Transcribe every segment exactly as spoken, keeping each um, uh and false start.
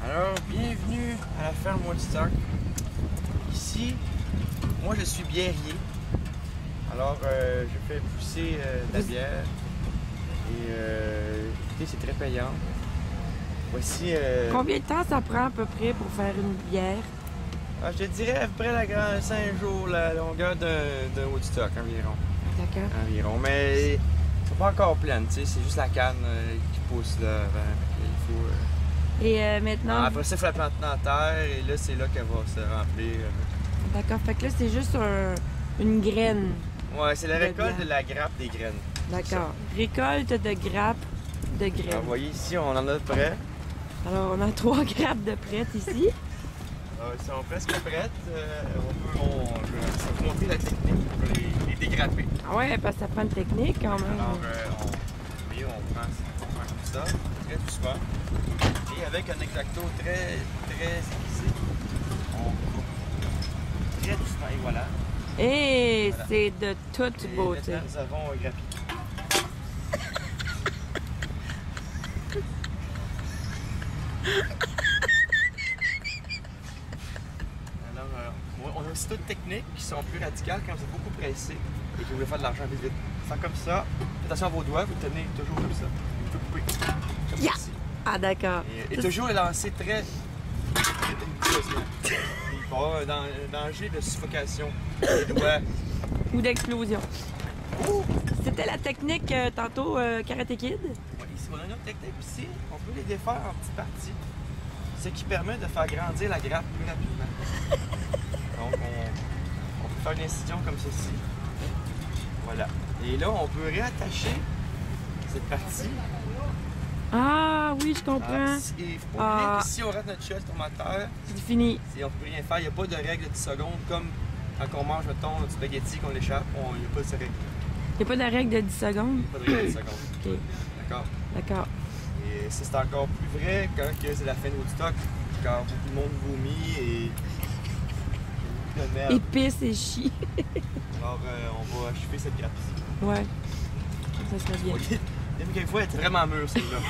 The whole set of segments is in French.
Alors, bienvenue à la ferme Woodstock. Ici, moi je suis biérier. Alors, euh, je fais pousser euh, de la bière. Et euh, écoutez, c'est très payant. Voici. Euh... Combien de temps ça prend à peu près pour faire une bière? Ah, je te dirais à peu près la grande cinq jours, la longueur d'un Woodstock environ. D'accord. Environ. Mais c'est pas encore pleine, tu sais, c'est juste la canne euh, qui pousse là avant. Il faut. Euh... Et euh, maintenant... Ah, après ça, il faut la planter dans la terre et là, c'est là qu'elle va se remplir. D'accord, fait que là, c'est juste un, une graine. Ouais, c'est la de récolte bière. de la grappe des graines. D'accord. Récolte de grappes de Alors, graines. vous voyez ici, on en a près. Alors, on a trois grappes de prêtes ici. Euh, ils sont presque prêtes. Euh, on peut, on, je vais vous montrer la technique pour les, les dégrapper. Ah ouais, parce que ça prend une technique quand même. Alors, euh, on, vous voyez, on prend, on prend tout ça, très doucement. Et avec un exacto très, très aiguisé, on coupe très doucement. Et voilà. Et Voilà. c'est de toute Et beauté. maintenant, nous avons grappé. Alors, euh, on a aussi d'autres techniques qui sont plus radicales quand vous êtes beaucoup pressé et que vous voulez faire de l'argent vite vite. Faire comme ça, attention à vos doigts, vous tenez toujours comme ça. Vous pouvez couper. Comme Yeah. ceci. Ah d'accord. Et, et toujours les lancer très. Il peut y avoir un, dan- un danger de suffocation des doigts. Ou d'explosion. C'était la technique euh, tantôt euh, Karate Kid. Ouais, ici, on a une autre technique aussi. On peut les défaire en petites parties. Ce qui permet de faire grandir la grappe plus rapidement. Donc, on, on peut faire une incision comme ceci. Voilà. Et là, on peut réattacher cette partie. Ah oui, je comprends. Ah, si- et il faut pas oublier Ah. que si on rate notre shot tomateur, C'est fini. c'est- on peut rien faire. Il n'y a pas de règle de dix secondes comme quand on mange, mettons, du spaghetti qu'on l'échappe. on- Il n'y a pas de règle. Il n'y a pas de règle de dix secondes. Pas de règle de dix secondes. Ok, D'accord? d'accord. Et ça, c'est encore plus vrai quand que c'est la fin de Woodstock, quand beaucoup de monde vomit et beaucoup de merde. Et pisse et chie. Alors, euh, on va achever cette grappe-ci. Ouais. Ça serait bien. Ok. Quelquefois, elle était vraiment mûre, celle-là.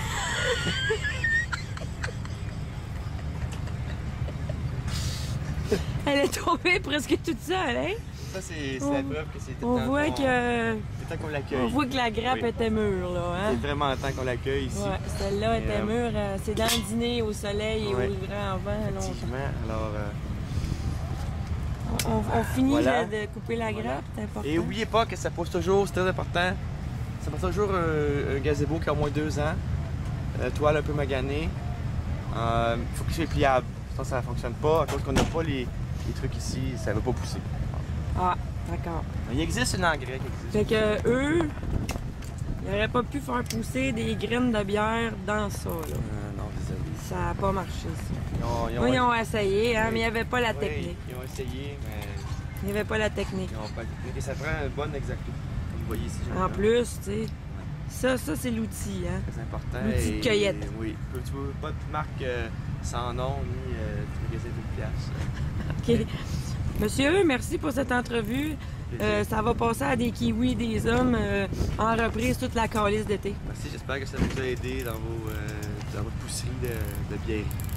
Elle est tombée presque toute seule, hein? Ça, c'est On- la preuve que c'était On temps voit qu'on- que, c'est temps qu'on l'accueille. on voit que la grappe Oui. était mûre, là, hein? C'est vraiment temps qu'on l'accueille ici. Ouais, celle-là Et, était euh, mûre. euh, C'est dans le dîner, au soleil et Ouais. au grand vent, longtemps. Effectivement. Alors, euh, On, on finit Voilà. de, de couper la Voilà. grappe, c'est important. et n'oubliez pas que ça pousse toujours, c'est très important. Ça pousse toujours un, un gazebo qui a au moins deux ans. Euh, toile un peu maganée. Il euh, faut qu'il soit pliable. Sinon, ça ne fonctionne pas. À cause qu'on n'a pas les, les trucs ici, ça ne va pas pousser. Ah, d'accord. Il existe un engrais qui existe. Fait que eux, ils n'auraient pas pu faire pousser des graines de bière dans ça, là. Euh, non, désolé. Ça n'a pas marché, ça. Ils ont, ils ont- Oui, ils ont essayé, hein, Oui. mais il n'y avait pas la oui, technique. Ils ont essayé, mais Il n'y avait pas la technique. ils n'ont pas la technique. Et ça prend un bon exacto. Comme vous voyez ici. j'ai En un- plus, tu sais, ça, ça c'est l'outil, hein. Très important. L'outil de Et- cueillette. Oui. Tu veux pas de marque euh, sans nom ni euh, de magasin d'une pièce. OK. Monsieur, merci pour cette entrevue. Euh, ça va passer à des kiwis, des hommes, euh, en reprise toute la calice d'été. Merci, j'espère que ça vous a aidé dans, vos, euh, dans votre pousserie de, de bière.